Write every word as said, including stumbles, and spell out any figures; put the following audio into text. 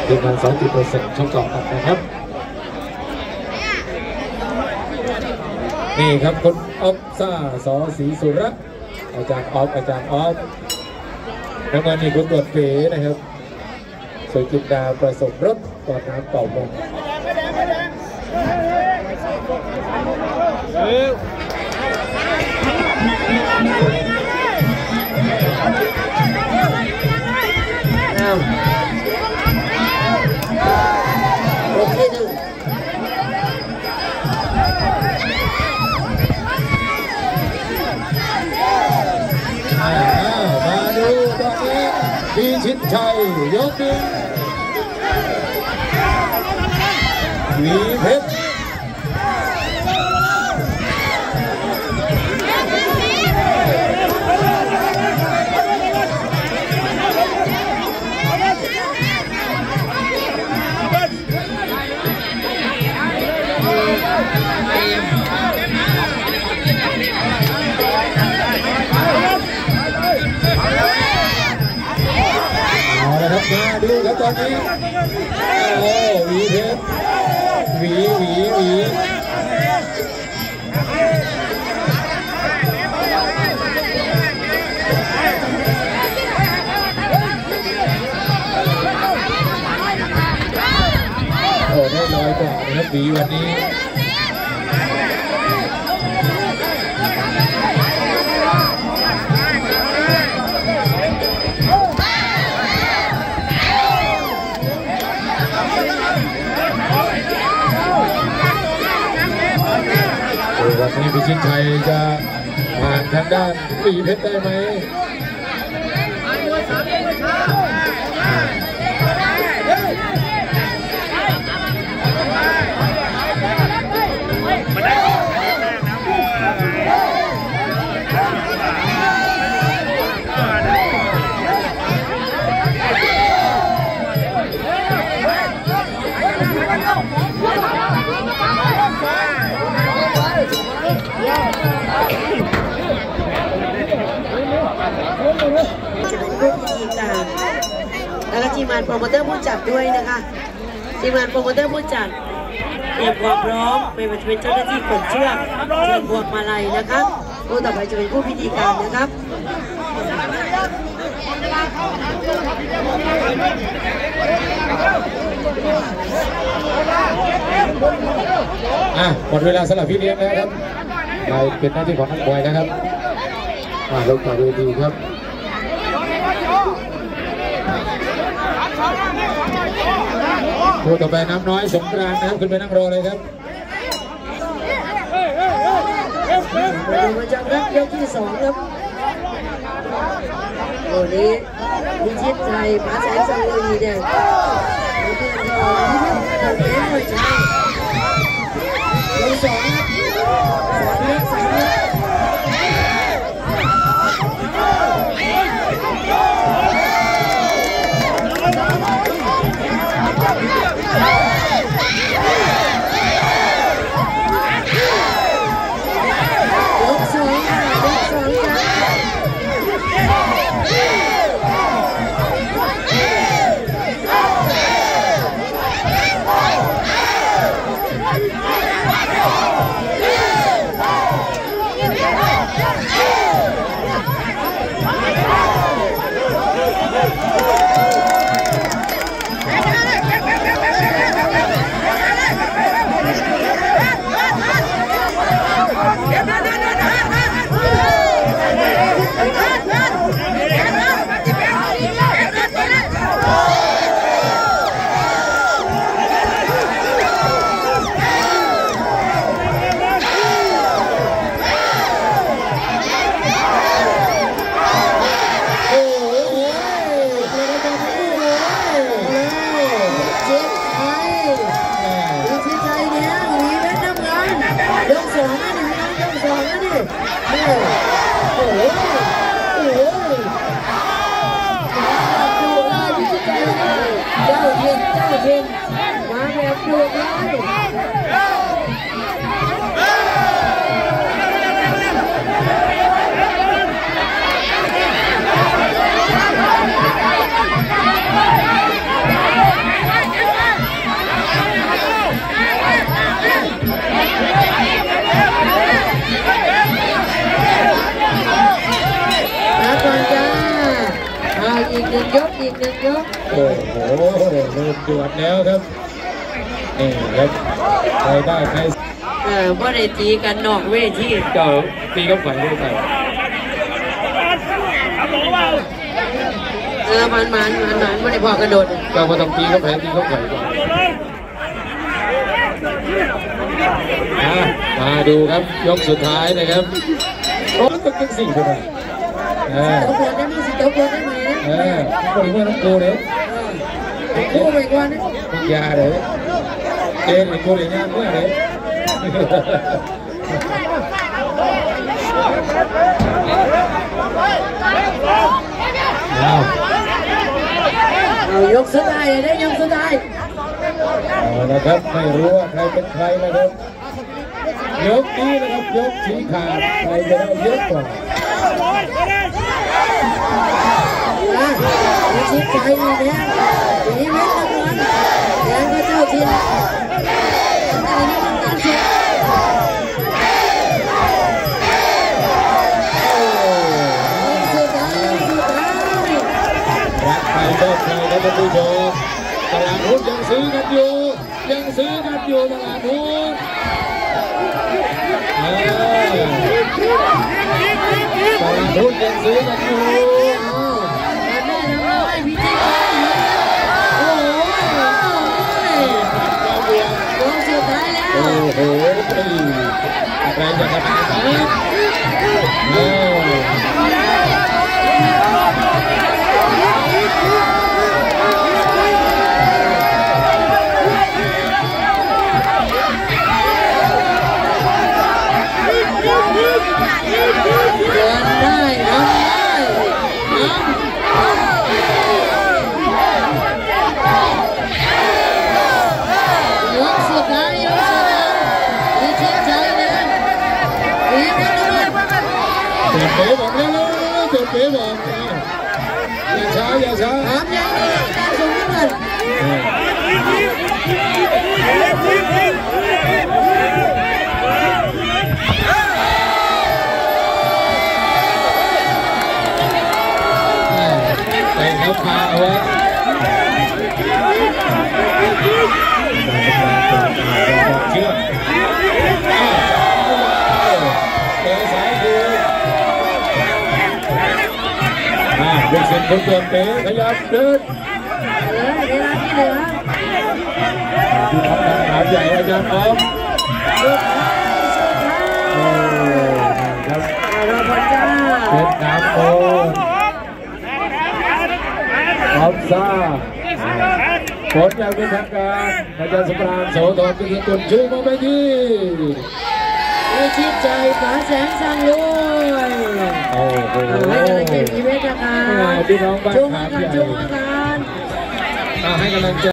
ทีมงานสองจุดเปอร์เซ็นต์ช่องเกาะกันนะครับนี่ครับคุณออฟซ่าสอศรีสุรัตน์อาจารย์ออฟอาจารย์ออฟน้ำมันนี่คุณตรวจเก๋นะครับสวยจินดาประสบรถก่อนน้ำเป่ามงโอเคหนึ่งมาดูตอนนี้พิชิตชัยยกดึงวีเพชรมาดูครับตอนนี้โอ้หวีเพชรหวีหวีหวีโอ้ได้ลอยกว่านะครับหวีวันนี้วันนี้พิชิตชัยจะผ่านทางด้านหวีเพชรได้ไหมจะเป็นผู้พิธีการแล้วก็ทีมงานโปรโมเตอร์ผู้จัดด้วยนะคะทีมงานโปรโมเตอร์ผู้จัดเตรียมความพร้อมไม่ว่าจะเป็นเจ้าหน้าที่ขนเชือกเตรียมพวงมาลัยนะคะผู้ต่อไปจะเป็นผู้พิธีการนะครับอ่ะหมดเวลาสำหรับพี่เลี้ยงแล้วครับไปเป็นหน้าที่ของนักมวยนะครับมาลงต่อเวทีครับผู้ต่อไปน้ำน้อยสงกรานต์นะครับขึ้นไปนั่งรอเลยครับมาดูมาจากนักยกที่สองครับโอ้นี้พิชิตชัยพาแสงสังเวียนเนี่ยเพื่อนเราตัดเลี้ยงหัวใจสองสามเล็กสามเล็กโอ้โหเริ่มเดือดแล้วครับนี่ครับใครได้ใครเออว่าได้ตีกันนอกเวทีเก่าตีกับไฟด้วยกันเออมันมันมันมันไม่ได้พอกระโดดก็มาต้องตีกับไฟตีกับไฟก่อนมาดูครับยกสุดท้ายนะครับโอ้ต้องกินสี่คนเออตบเลยได้ไหมสิตบเลยได้ไหมเออคนนี้ว่าน้องกูเลยกูไปก่อนนะมึงยาเลยเจนอีกคนเลยเนี่ยเมื่อไหร่เอาเอายกสุดท้ายเลยได้ยกสุดท้ายเอาละครับไม่รู้ว่าใครเป็นใครนะครับยกนี้นะครับยกชี้ขาดใครจะได้เยอะกว่าชี้ใจเลยเนี่ยสีเม็ดตะวันแดงก็เจ้าถิ่นอันนี้มันการชกสุดท้ายสุดท้ายรักใครชอบใครครับท่านผู้ชมตลาดหุ้นยังซื้อกันอยู่ยังซื้อกันอยู่ตลาดหุ้นตลาดหุ้นยังซื้อกันอยู่โอ้โหอะไรจะทำกันโอ้เดินได้ทำได้ยกสุดท้ายยกสุดท้ายมีเชียร์ใจเลยมีเม็ดเลยเจ็บเป๋บอกแล้วเจ็บเป๋บอกอย่าช้าอย่าช้าถามยังเลยการส่งน้ำเงินไปเขาพาเอาไว้เชื่อเตะสายคืออ่าลูกศิษย์คนเดิมเตะขยับเดินเวลาที่เหลือที่ทำงานหาใหญ่อาจารย์ออฟสุดท้ายสุดท้ายโอ้ครับเราพอจ้าเป็นน้ำโอออฟซ่าผลอย่างเป็นทางการอาจารย์สมราญโสธรกิติกุลชูมาไม่ดีวิชิตใจป๋าแสงสังลุยโอ้โหให้กำลังใจพีเวทนะคะพี่น้องบ้านขามใหญ่จุ๊บกันให้กำลังใจ